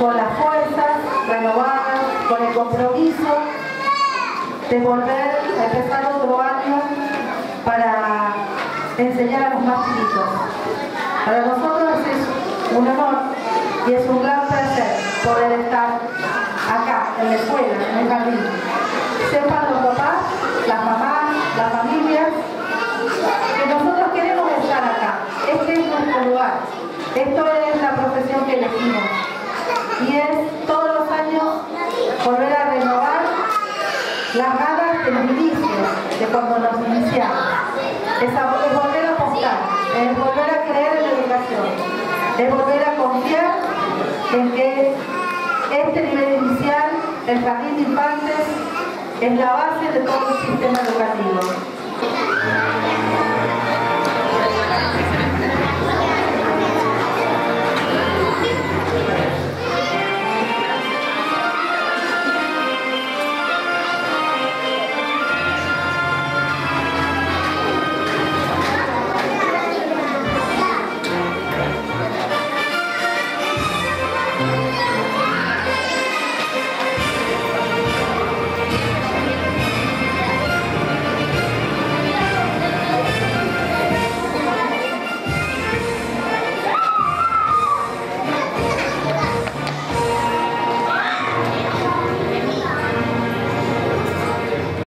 con las fuerzas renovadas, con el compromiso de volver a empezar otro año para enseñar a los más chicos. Para nosotros es un honor y es un gran placer poder estar acá, en la escuela, en el jardín. Sepan los papás, las mamás, las familias, que nosotros queremos estar acá. Este es nuestro lugar. Esto es la profesión que elegimos. Y es todos los años volver a renovar las ganas de los inicios, de cuando nos iniciamos. Es volver a apostar, es volver a creer en la educación, es volver a confiar en que este nivel inicial, el jardín de infantes, es la base de todo el sistema educativo.